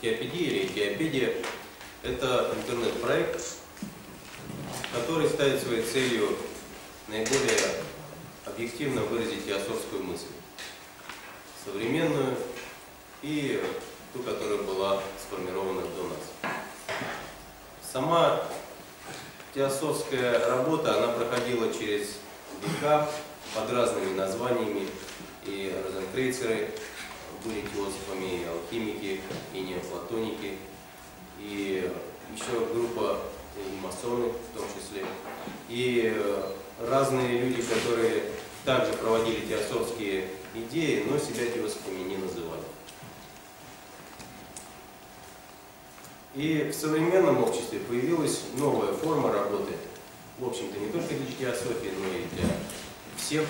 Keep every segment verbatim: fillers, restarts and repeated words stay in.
Теопедия или Теопедия – это интернет-проект, который ставит своей целью наиболее объективно выразить теософскую мысль, современную и ту, которая была сформирована до нас. Сама теософская работа, она проходила через века под разными названиями, и розенкрейцеры были теософами, и алхимики, и неоплатоники, и еще группа и масоны в том числе, и разные люди, которые также проводили теософские идеи, но себя теософами не называли. И в современном обществе появилась новая форма работы, в общем-то не только для теософии, но и для всех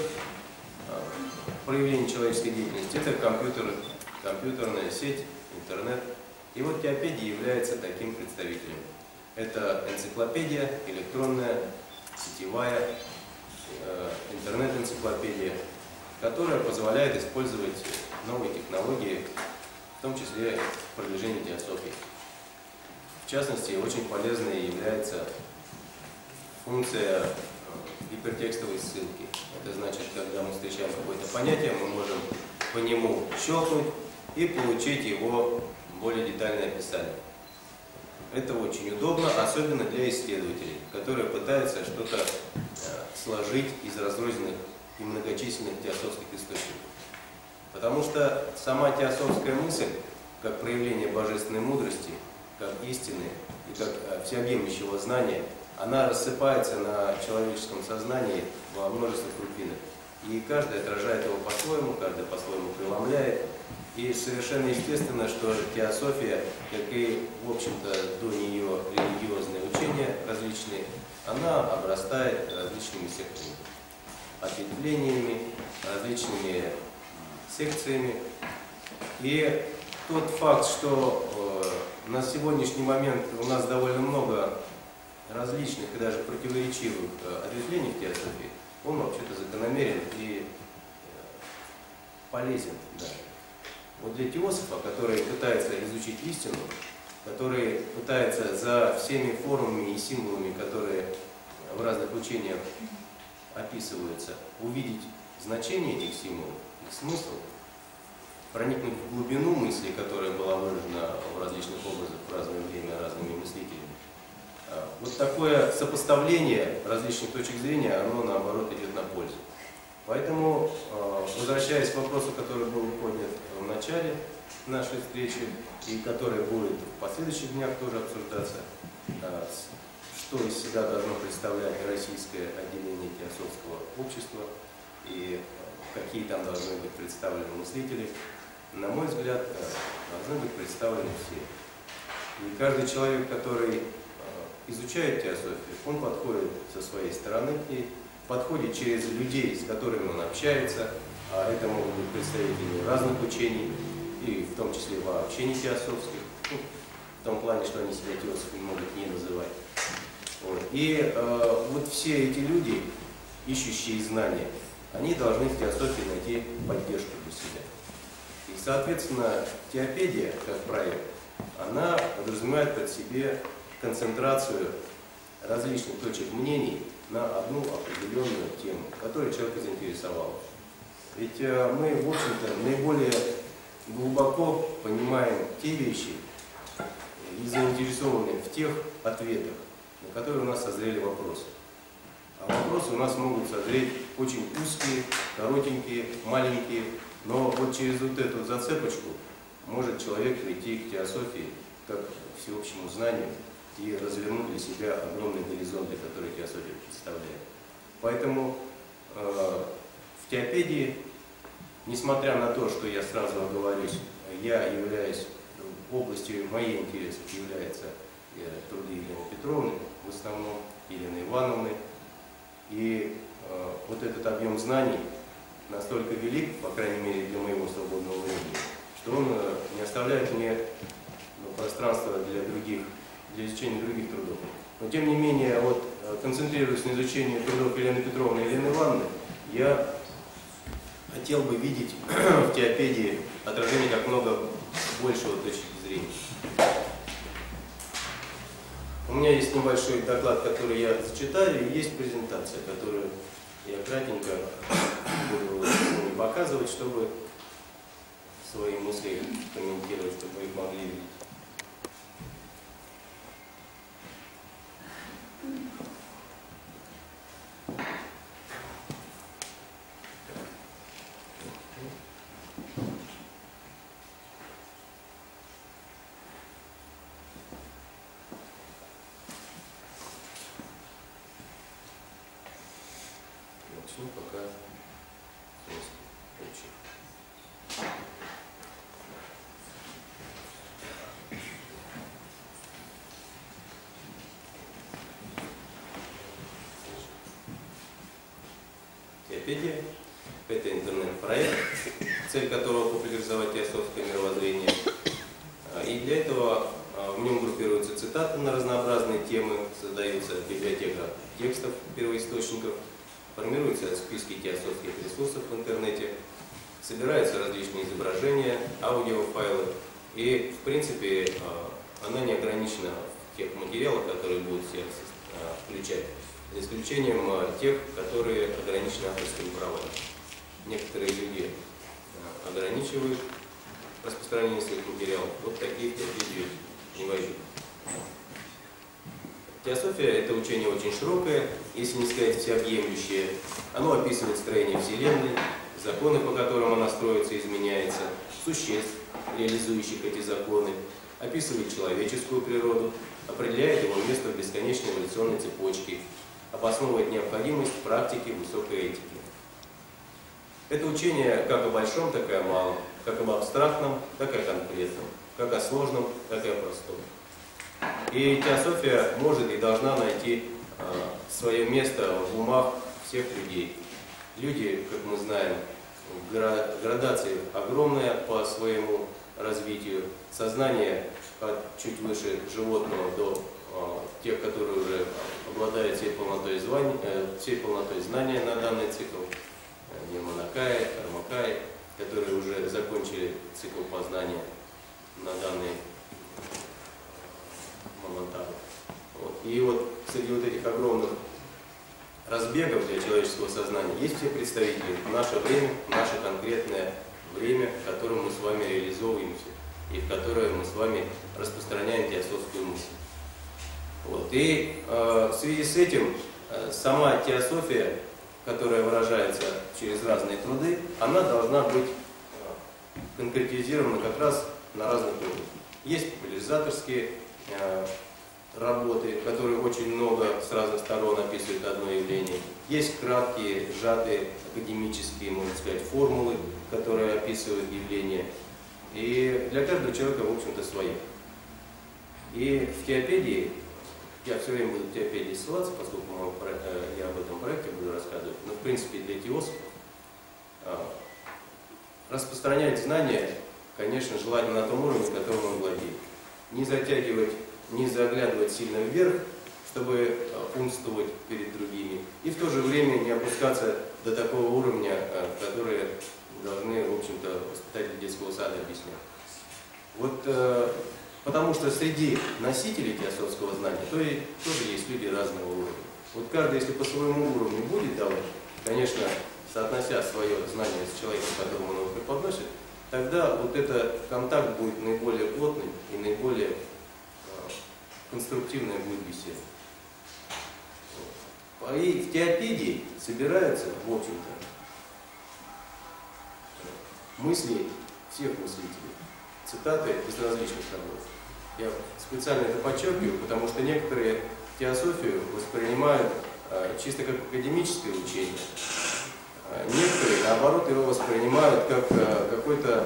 проявлений человеческой деятельности. Это компьютер, компьютерная сеть, интернет. И вот Теопедия является таким представителем. Это энциклопедия, электронная, сетевая, интернет-энциклопедия, которая позволяет использовать новые технологии, в том числе в продвижении теософии. В частности, очень полезной является функция гипертекстовой ссылки. Это значит, когда мы встречаем какое-то понятие, мы можем по нему щелкнуть и получить его более детальное описание. Это очень удобно, особенно для исследователей, которые пытаются что-то сложить из разрозненных и многочисленных теософских источников. Потому что сама теософская мысль, как проявление божественной мудрости, как истины и как всеобъемлющего знания, она рассыпается на человеческом сознании во множество крупинок. И каждый отражает его по-своему, каждый по-своему преломляет. И совершенно естественно, что теософия, как и, в общем-то, до нее религиозные учения различные, она обрастает различными сектами, ответвлениями, различными секциями. И тот факт, что э, на сегодняшний момент у нас довольно много различных и даже противоречивых э, ответвлений в теософии, он вообще-то закономерен и э, полезен даже. Вот для теософа, который пытается изучить истину, который пытается за всеми формами и символами, которые в разных учениях описываются, увидеть значение этих символов, их смысл, проникнуть в глубину мысли, которая была выражена в различных образах в разное время разными мыслителями. Вот такое сопоставление различных точек зрения, оно наоборот идет на пользу. Поэтому, возвращаясь к вопросу, который был поднят в начале нашей встречи и который будет в последующих днях тоже обсуждаться, что из себя должно представлять российское отделение теософского общества и какие там должны быть представлены мыслители, на мой взгляд, должны быть представлены все. И каждый человек, который изучает теософию, он подходит со своей стороны к ней, подходит через людей, с которыми он общается, а это могут быть представители разных учений, и в том числе вообще не теософских, ну, в том плане, что они себя теософами могут не называть. Вот. И э, вот все эти люди, ищущие знания, они должны в теософии найти поддержку для себя. И, соответственно, теопедия, как проект, она подразумевает под себе концентрацию различных точек мнений на одну определенную тему, которая человека заинтересовала. Ведь э, мы, в общем-то, наиболее глубоко понимаем те вещи и заинтересованы в тех ответах, на которые у нас созрели вопросы. А вопросы у нас могут созреть очень узкие, коротенькие, маленькие, но вот через вот эту зацепочку может человек прийти к теософии как к всеобщему знанию и развернуть для себя огромные горизонты, которые теософия представляет. Поэтому э, в теопедии, несмотря на то, что я сразу оговорюсь, я являюсь, областью моих интересов является э, труды Елены Петровны, в основном Елены Ивановны. И э, вот этот объем знаний настолько велик, по крайней мере для моего свободного времени, что он э, не оставляет мне ну, пространства для других, для изучения других трудов. Но тем не менее, вот, концентрируясь на изучении трудов Елены Петровны и Елены Ивановны, я хотел бы видеть в теопедии отражение как много большего точки зрения. У меня есть небольшой доклад, который я зачитаю, и есть презентация, которую я кратенько буду показывать, чтобы свои мысли комментировать, чтобы вы их могли видеть. Начну пока общий. Теопедия – это интернет-проект, цель которого популяризовать теософское мировоззрение. И для этого в нем группируются цитаты на разнообразные темы, создается библиотека текстов первоисточников, формируются списки теософских ресурсов в интернете, собираются различные изображения, аудиофайлы, и, в принципе, она не ограничена в тех материалах, которые будут всех включать, за исключением тех, которые ограничены авторскими правами. Некоторые люди ограничивают распространение своих материалов, вот такие теопедии не войдут. Теософия – это учение очень широкое, если не сказать всеобъемлющее. Оно описывает строение Вселенной, законы, по которым она строится и изменяется, существ, реализующих эти законы, описывает человеческую природу, определяет его место в бесконечной эволюционной цепочке, обосновывает необходимость практики высокой этики. Это учение как о большом, так и о малом, как об абстрактном, так и о конкретном, как о сложном, так и о простом. И теософия может и должна найти э, свое место в умах всех людей. Люди, как мы знаем, градация огромная по своему развитию. Сознание от чуть выше животного до э, тех, которые уже обладают всей полнотой, звания, э, всей полнотой знания на данный цикл. Э, Нирманакая, Кармакая, которые уже закончили цикл познания на данный моментально. Вот. И вот среди вот этих огромных разбегов для человеческого сознания есть все представители. В наше время, наше конкретное время, в котором мы с вами реализовываемся и в которое мы с вами распространяем теософскую мысль. Вот. И э, в связи с этим э, сама теософия, которая выражается через разные труды, она должна быть э, конкретизирована как раз на разных уровнях. Есть популяризаторские э, работы, которые очень много с разных сторон описывают одно явление. Есть краткие, сжатые, академические, можно сказать, формулы, которые описывают явление. И для каждого человека, в общем-то, свое. И в теопедии, я все время буду в теопедии ссылаться, поскольку я об этом проекте буду рассказывать, но в принципе для теософов распространять знания, конечно, желательно на том уровне, которым он владеет. Не затягивать, не заглядывать сильно вверх, чтобы умствовать перед другими. И в то же время не опускаться до такого уровня, который должны, в общем-то, воспитатели детского сада объяснять. Вот, э, потому что среди носителей теософского знания то и, тоже есть люди разного уровня. Вот каждый, если по своему уровню будет давать, конечно, соотнося свое знание с человеком, которому он его преподносит, тогда вот этот контакт будет наиболее плотным и наиболее э, конструктивная будет беседа. И в теопедии собираются, в общем-то, мысли всех мыслителей, цитаты из различных работ. Я специально это подчеркиваю, потому что некоторые теософию воспринимают э, чисто как академическое учение, а некоторые, наоборот, его воспринимают как э, какой-то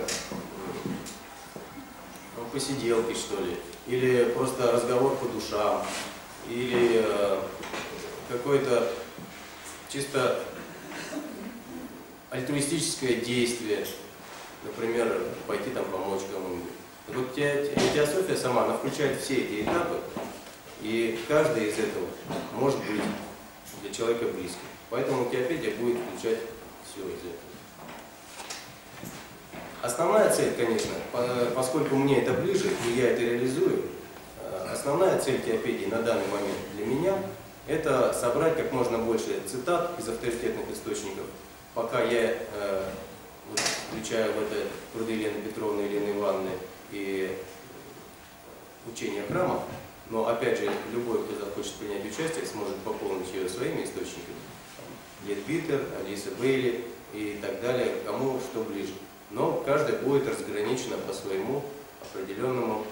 ну, посиделки, что ли, или просто разговор по душам, или э, какое-то чисто альтруистическое действие. Например, пойти там помочь кому-нибудь. Вот теософия сама, она включает все эти этапы, и каждый из этого может быть для человека близким. Поэтому теопедия будет включать все из этого. Основная цель, конечно, поскольку мне это ближе и я это реализую, основная цель теопедии на данный момент для меня – это собрать как можно больше цитат из авторитетных источников, пока я э, вот, включаю в это труды Елены Петровны, Елены Ивановны и учение храма, но опять же любой, кто захочет принять участие, сможет пополнить ее своими источниками. Ледбитер, Алиса Бейли и так далее, кому что ближе. Но каждый будет разграничено по своему определенному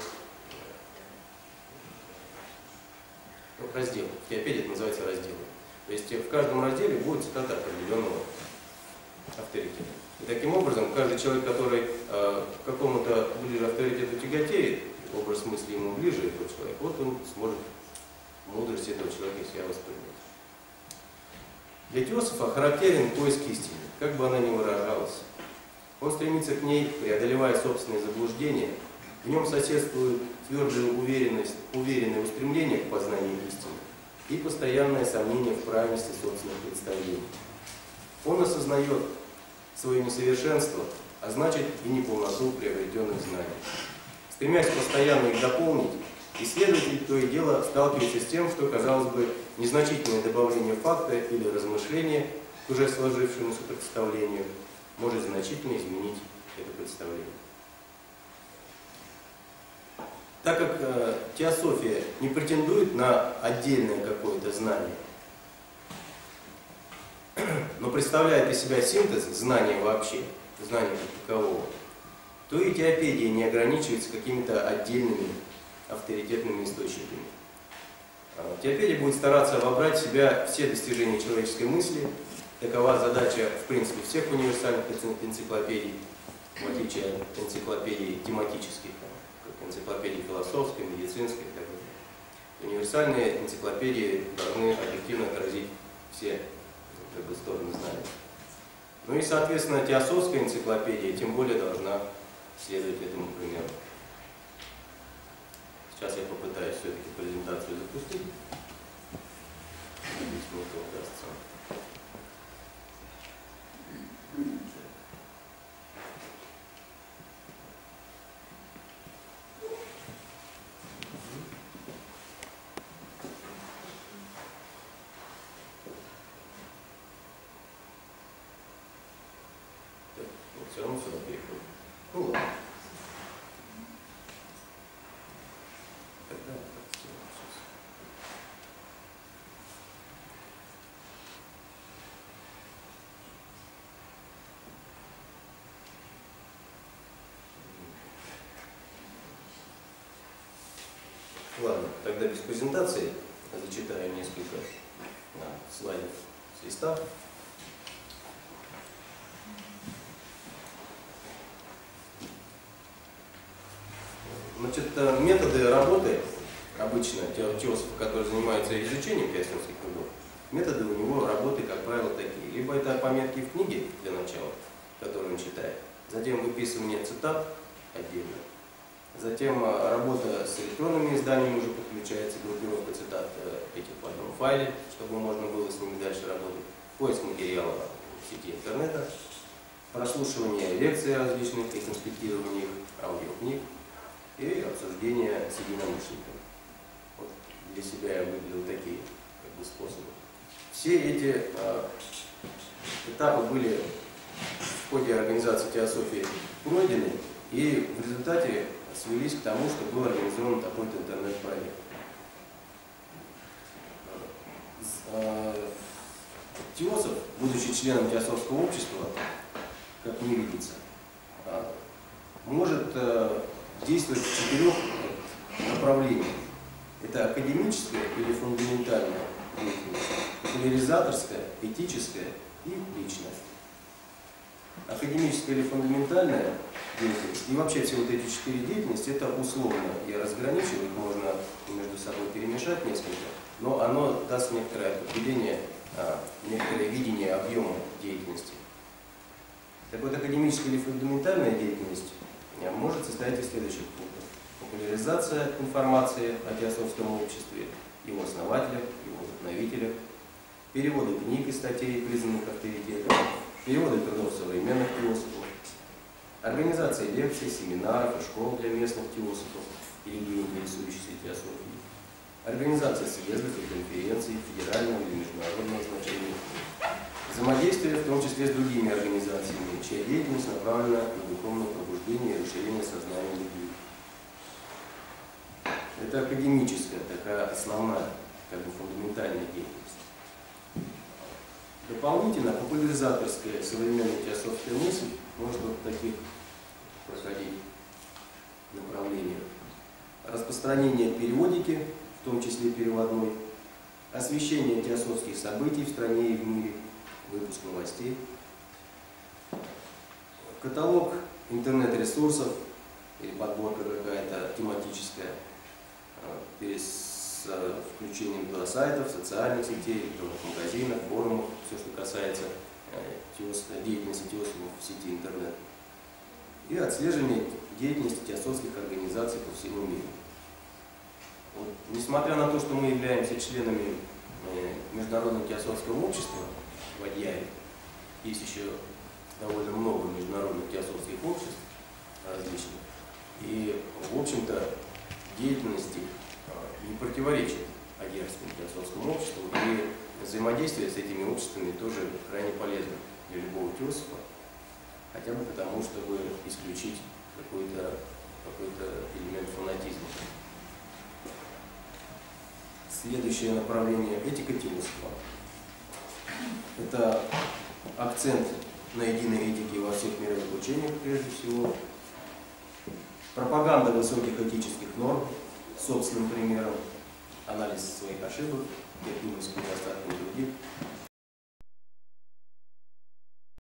разделу. В теопедии это называется разделом. То есть в каждом разделе будет цитата определенного авторитета. И таким образом, каждый человек, который э, к какому-то ближе авторитету тяготеет, образ мысли ему ближе этого человека, вот он сможет мудрость этого человека себя воспринять. Для теософа характерен поиск истины, как бы она ни выражалась. Он стремится к ней, преодолевая собственные заблуждения. В нем соседствует твердая уверенность, уверенное устремление к познанию истины и постоянное сомнение в правильности собственных представлений. Он осознает свое несовершенство, а значит и неполноту приобретенных знаний. Стремясь постоянно их дополнить, исследователь то и дело сталкивается с тем, что, казалось бы, незначительное добавление факта или размышления к уже сложившемуся представлению может значительно изменить это представление. Так как э, теософия не претендует на отдельное какое-то знание, но представляет из себя синтез знания вообще, знания как такового, то и теопедия не ограничивается какими-то отдельными авторитетными источниками. Теопедия будет стараться вобрать в себя все достижения человеческой мысли. Такова задача, в принципе, всех универсальных энциклопедий, в отличие от энциклопедий тематических, как энциклопедии философской, медицинской и так далее. Универсальные энциклопедии должны объективно отразить все как бы, стороны знания. Ну и, соответственно, теософская энциклопедия тем более должна следовать этому примеру. Сейчас я попытаюсь все-таки презентацию запустить. Надеюсь, мне это удастся. Все равно сюда переходит. Ну ладно. Тогда сейчас. Ладно, тогда без презентации зачитаю несколько да, слайдов с листа. Значит, методы работы обычно теософа, который занимается изучением теософских трудов, методы у него работы, как правило, такие. Либо это пометки в книге для начала, которые он читает, затем выписывание цитат отдельно, затем работа с электронными изданиями, уже подключается группировка цитат этих в одном файле, чтобы можно было с ними дальше работать, поиск материала в сети интернета, прослушивание лекций различных и конспектирование их, аудиокниг, и обсуждение с единомышленниками. Вот для себя я выделил такие как бы, способы. Все эти э, этапы были в ходе организации теософии пройдены, и в результате свелись к тому, что был организован такой-то интернет-проект. Э, теософ, будучи членом теософского общества, как мне видится, э, может э, действует в четырех направлениях. Это академическая или фундаментальная деятельность, популяризаторская, этическая и личная. Академическая или фундаментальная деятельность и вообще все вот эти четыре деятельности, это условно я разграничил, их можно между собой перемешать несколько, но оно даст некоторое определение, некоторое видение объема деятельности. Так вот, академическая или фундаментальная деятельность может состоять из следующих пунктов. Популяризация информации о теософском обществе, его основателях, его вдохновителях, переводы книг и статей, признанных авторитетами, переводы трудов современных теософов, Организация лекций, семинаров и школ для местных теософов и людей, интересующихся теософией. Организация съездов и конференций федерального или международного значения. Взаимодействие, в том числе с другими организациями, чья деятельность направлена на духовное пробуждение и расширение сознания людей. Это академическая, такая основная, как бы фундаментальная деятельность. Дополнительно популяризаторская современная теософская мысль может вот таких проходить направлениях. Распространение периодики, в том числе переводной, освещение теософских событий в стране и в мире, выпуск новостей, каталог интернет-ресурсов или подборка какая-то тематическая, с включением туда сайтов, социальных сетей, магазинов, форумов, все, что касается деятельности теософов в сети интернет. И отслеживание деятельности теософских организаций по всему миру. Вот, несмотря на то, что мы являемся членами Международного теософского общества в Адьяре, есть еще довольно много международных теософских обществ различных, и, в общем-то, деятельность их не противоречит Адьярскому теософскому обществу, и взаимодействие с этими обществами тоже крайне полезно для любого теософа, хотя бы потому, чтобы исключить какой-то какой-то элемент фанатизма. Следующее направление – этика теософа. Это акцент на единой этике во всех мировых учениях, прежде всего. Пропаганда высоких этических норм, собственным примером, анализ своих ошибок и от них исхода.